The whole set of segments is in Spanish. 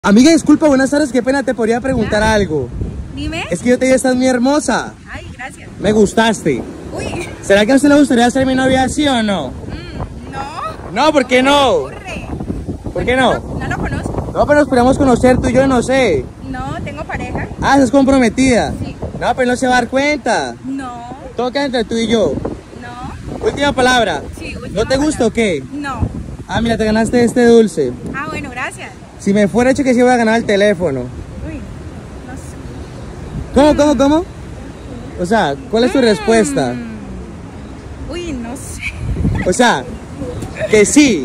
Amiga, disculpa, buenas tardes, qué pena, te podría preguntar algo. Dime. Es que yo te vi, estás muy hermosa. Ay, gracias. Me gustaste. Uy. ¿Será que a usted le gustaría ser mi novia, sí o no? No. No, ¿por qué no? Ocurre. ¿Por qué no? No lo conozco. No, pero nos podríamos conocer, tú y yo, no sé. No, tengo pareja. Ah, ¿estás comprometida? Sí. No, pero no se va a dar cuenta. No. Todo queda entre tú y yo. No. Última palabra. Sí, última ¿No te gusta palabra. o qué? No. Ah, mira, te ganaste este dulce. Ah, bueno, gracias. Si me fuera hecho que sí voy a ganar el teléfono. Uy, no sé. ¿Cómo? O sea, ¿cuál es tu respuesta? Uy, no sé. O sea, que sí.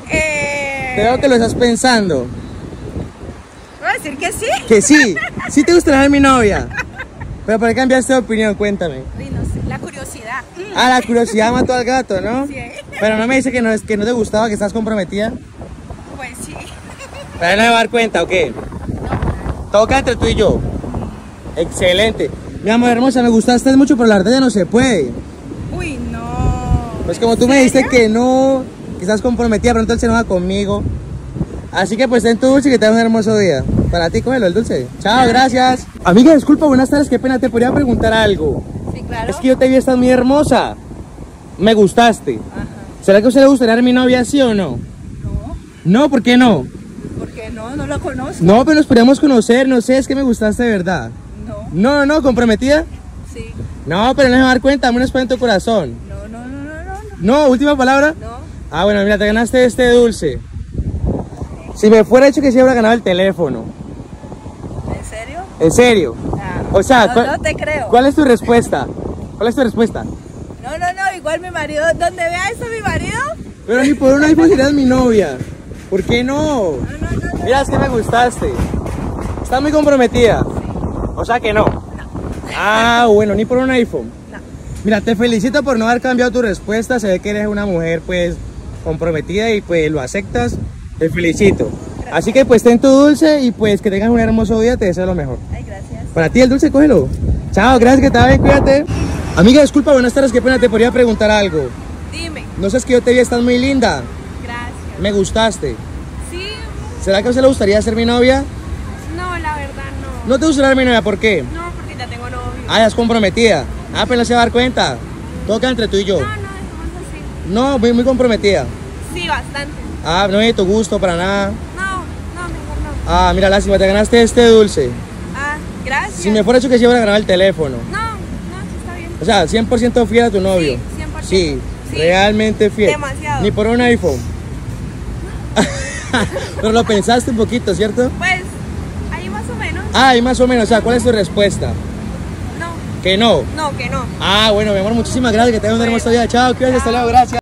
Te veo que lo estás pensando. ¿Voy a decir que sí? Que sí. Sí te gustaría ser mi novia. Pero ¿por qué cambiaste de opinión? Cuéntame. Uy, no sé. La curiosidad. Ah, la curiosidad mató al gato, ¿no? Sí. Pero no me dice que no te gustaba, que estás comprometida. Pues sí. Pero no me va a dar cuenta, ¿o qué? Toca entre tú y yo. Excelente. Mi amor hermosa, me gustaste mucho, pero la verdad ya no se puede. Uy, no. Pues como tú me dijiste que no, que estás comprometida, pronto él se enoja conmigo. Así que pues ten tu dulce y que tengas un hermoso día. Para ti, cógelo el dulce. Chao, gracias. Amiga, disculpa, buenas tardes, qué pena, te podría preguntar algo. Sí, claro. Es que yo te vi, estás muy hermosa. Me gustaste. Ajá. ¿Será que a usted le gustaría ser mi novia, sí o no? No. No, ¿por qué no? Porque no lo conozco. No, pero nos podríamos conocer, no sé, es que me gustaste de verdad. No. No, ¿comprometida? Sí. No, pero no se va a dar cuenta, menos para en tu corazón. No. No, última palabra. No. Ah, bueno, mira, te ganaste este dulce. Si me fuera hecho que sí hubiera ganado el teléfono. ¿En serio? ¿En serio? Ah, O sea, no te creo. ¿cuál es tu respuesta? ¿Cuál es tu respuesta? No, igual mi marido, donde vea eso mi marido. Pero ni por un iPhone serías mi novia. ¿Por qué no? No. Mira, es que me gustaste. ¿Estás muy comprometida? O sea que no. Ah, bueno, ni por un iPhone. No. Mira, te felicito por no haber cambiado tu respuesta. Se ve que eres una mujer pues comprometida y pues lo aceptas. Te felicito. Así que pues ten tu dulce y pues que tengas un hermoso día. Te deseo lo mejor. Ay, gracias. Para ti el dulce, cógelo. Chao, gracias, que te vaya bien, cuídate. Amiga, disculpa, buenas tardes, qué pena, te podría preguntar algo. Dime. No sé, es que yo te vi, estás muy linda. Gracias. Me gustaste. Sí. ¿Será que a usted le gustaría ser mi novia? No, la verdad no. ¿No te gustaría ser mi novia? ¿Por qué? No, porque ya tengo novio. Ah, ya es comprometida. Ah, pero no se va a dar cuenta. Todo queda entre tú y yo. No, dejamos así. No, muy comprometida. Sí, bastante. Ah, no es de tu gusto para nada. No, mejor no. Ah, mira, lástima, te ganaste este dulce. Ah, gracias. Si me fuera hecho que sí hubiera ganado el teléfono. No, sí está bien. O sea, 100% fiel a tu novio. Sí, 100%. Sí, realmente fiel. Demasiado. Ni por un iPhone. Pero lo pensaste un poquito, ¿cierto? Pues, ahí más o menos. Ah, y más o menos, o sea, ¿cuál es tu respuesta? No, Que no. que no. Ah, bueno, mi amor, muchísimas gracias, que tengas un hermoso día. Chao, cuídate, hasta luego, gracias.